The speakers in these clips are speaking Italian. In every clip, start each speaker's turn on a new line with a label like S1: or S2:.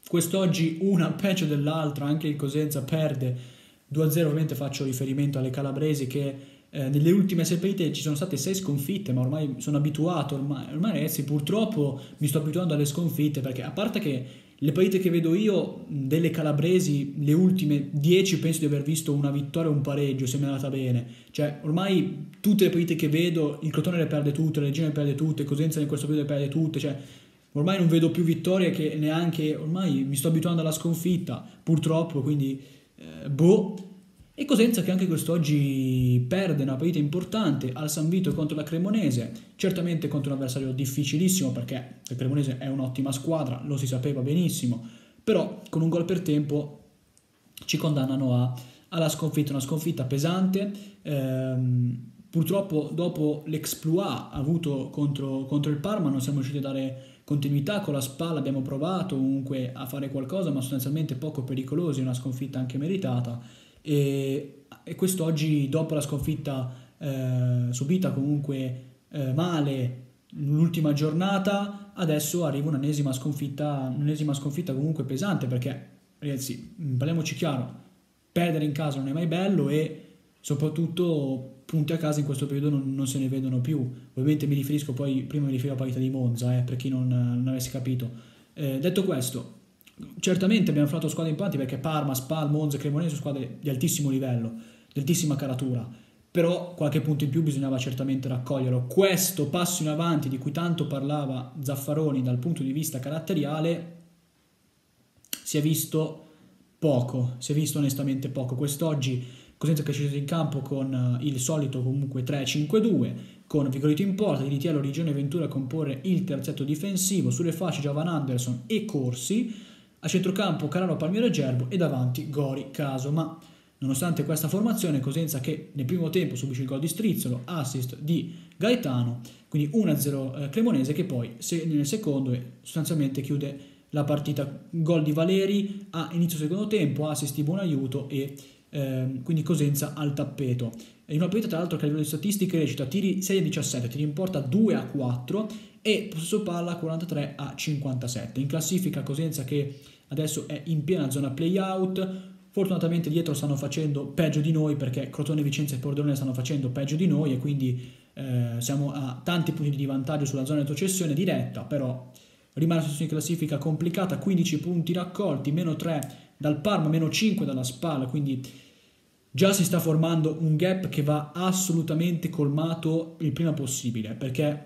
S1: quest'oggi una peggio dell'altra, anche il Cosenza perde 2-0, ovviamente faccio riferimento alle calabresi che nelle ultime 6 partite ci sono state 6 sconfitte, ma ormai sono abituato, ormai ragazzi purtroppo mi sto abituando alle sconfitte, perché a parte che le partite che vedo io delle calabresi, le ultime 10 penso di aver visto una vittoria o un pareggio, se mi è andata bene, cioè ormai tutte le partite che vedo il Crotone le perde tutte, la Regina le perde tutte, Cosenza in questo periodo le perde tutte, cioè ormai non vedo più vittorie, che neanche, ormai mi sto abituando alla sconfitta purtroppo, quindi boh. E Cosenza che anche quest'oggi perde una partita importante al San Vito contro la Cremonese, certamente contro un avversario difficilissimo perché la Cremonese è un'ottima squadra, lo si sapeva benissimo, però con un gol per tempo ci condannano alla sconfitta, una sconfitta pesante. Purtroppo dopo l'exploit avuto contro il Parma non siamo riusciti a dare continuità, con la Spal abbiamo provato comunque a fare qualcosa, ma sostanzialmente poco pericolosi, una sconfitta anche meritata. E quest'oggi, dopo la sconfitta subita comunque male l'ultima giornata, adesso arriva un'ennesima sconfitta comunque pesante, perché ragazzi, parliamoci chiaro, perdere in casa non è mai bello e soprattutto punti a casa in questo periodo non se ne vedono più. Ovviamente mi riferisco poi, prima mi riferivo alla partita di Monza, per chi non avesse capito. Detto questo, certamente abbiamo affrontato squadre importanti perché Parma, Spal, Monza e Cremonese sono squadre di altissimo livello, di altissima caratura, però qualche punto in più bisognava certamente raccoglierlo. Questo passo in avanti di cui tanto parlava Zaffaroni dal punto di vista caratteriale si è visto poco, si è visto onestamente poco. Quest'oggi Cosenza che è sceso in campo con il solito comunque 3-5-2, con Vigorito in porta, Di Tiello, Rigione e Ventura a comporre il terzetto difensivo, sulle fasce Giovan Anderson e Corsi, a centrocampo Carano, Palmiero e Gerbo e davanti Gori, Caso. Ma nonostante questa formazione, Cosenza che nel primo tempo subisce il gol di Strizzolo, assist di Gaetano, quindi 1-0 Cremonese, che poi nel secondo sostanzialmente chiude la partita. Gol di Valeri a inizio secondo tempo, assist di Buonaiuto e quindi Cosenza al tappeto. In una partita tra l'altro che a livello di statistiche recita tiri 6-17, tiri in porta 2-4 e possesso palla 43-57. In classifica Cosenza che adesso è in piena zona play-out. Fortunatamente dietro stanno facendo peggio di noi, perché Crotone, Vicenza e Pordenone stanno facendo peggio di noi, e quindi siamo a tanti punti di vantaggio sulla zona di retrocessione diretta, però rimane una situazione di classifica complicata, 15 punti raccolti, meno 3 dal Parma, meno 5 dalla Spal, quindi già si sta formando un gap che va assolutamente colmato il prima possibile, perché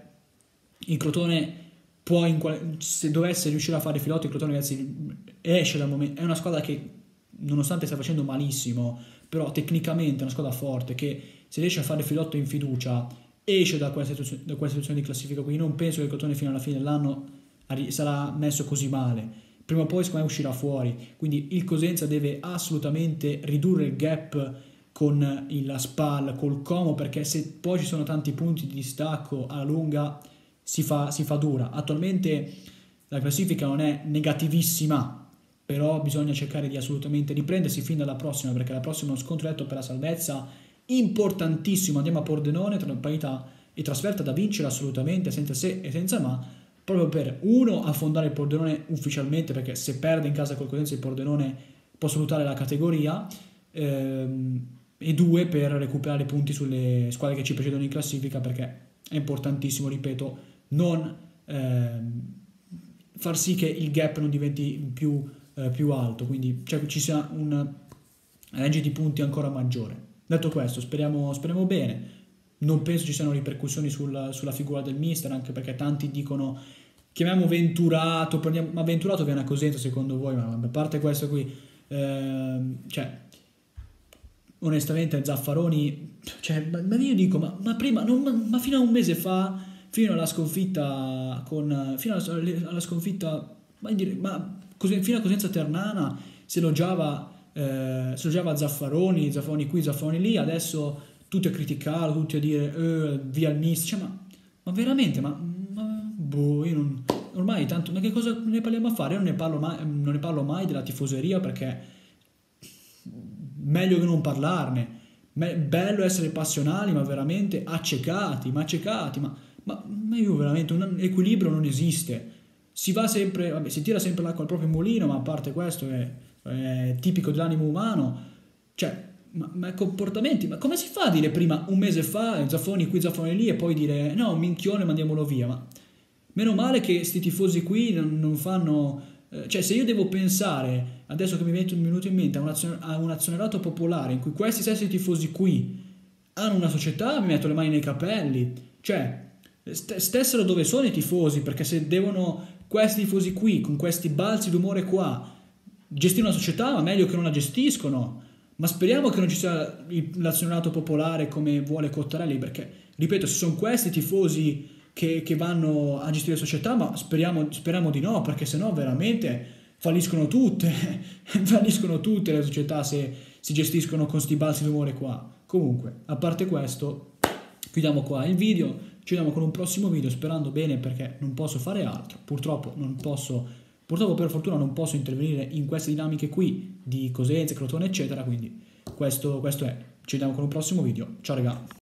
S1: il Crotone può, se dovesse riuscire a fare filotto, il Crotone ragazzi esce dal momento, è una squadra che nonostante stia facendo malissimo, però tecnicamente è una squadra forte che se riesce a fare filotto in fiducia esce da questa situazione di classifica, quindi non penso che il Crotone fino alla fine dell'anno sarà messo così male. Prima o poi secondo me uscirà fuori, quindi il Cosenza deve assolutamente ridurre il gap con la Spal, col Como, perché se poi ci sono tanti punti di distacco alla lunga si fa dura. Attualmente la classifica non è negativissima, però bisogna cercare di assolutamente riprendersi fin dalla prossima, perché la prossima è uno scontro diretto per la salvezza importantissimo. Andiamo a Pordenone, tra una partita e trasferta da vincere assolutamente, senza se e senza ma, proprio per affondare il Pordenone ufficialmente, perché se perde in casa col Cosenza il Pordenone può salutare la categoria, e 2 per recuperare punti sulle squadre che ci precedono in classifica, perché è importantissimo, ripeto, non far sì che il gap non diventi più alto, quindi ci sia un range di punti ancora maggiore. Detto questo, speriamo bene. Non penso ci siano ripercussioni sulla figura del mister, anche perché tanti dicono chiamiamo Venturato, ma Venturato viene a Cosenza secondo voi? Ma a parte questo qui, cioè onestamente Zaffaroni, cioè, ma io dico, ma prima, ma fino a un mese fa, fino alla sconfitta fino a Cosenza Ternana si elogiava Zaffaroni qui, Zaffaroni lì, adesso tutti a criticare, tutti a dire via il mister, cioè, ma veramente, boh, io non, ormai tanto, ma che cosa ne parliamo a fare? Io non ne parlo mai della tifoseria, perché meglio che non parlarne. Bello essere passionali, ma veramente accecati, ma io veramente, un equilibrio non esiste. si va sempre, vabbè, si tira sempre l'acqua al proprio mulino, ma a parte questo è tipico dell'animo umano, cioè, ma comportamenti, ma come si fa a dire prima un mese fa, Zaffoni qui, Zaffoni lì, e poi dire no, un minchione, mandiamolo via, ma meno male che sti tifosi qui non fanno, cioè se io devo pensare, adesso che mi viene un minuto in mente, a un azionerato popolare in cui questi stessi tifosi qui hanno una società, mi metto le mani nei capelli, cioè stessero dove sono i tifosi, perché se devono questi tifosi qui, con questi balzi d'umore qua, gestire una società, ma meglio che non la gestiscono. Ma speriamo che non ci sia l'azionato popolare come vuole Cottarelli, perché, ripeto, se sono questi tifosi che vanno a gestire società, ma speriamo di no, perché sennò veramente falliscono tutte, falliscono tutte le società se si gestiscono con sti balzi d'umore qua. Comunque, a parte questo, chiudiamo qua il video. Ci vediamo con un prossimo video, sperando bene, perché non posso fare altro. Purtroppo per fortuna non posso intervenire in queste dinamiche qui di Cosenza, Crotone eccetera, quindi questo è. Ci vediamo con un prossimo video. Ciao raga.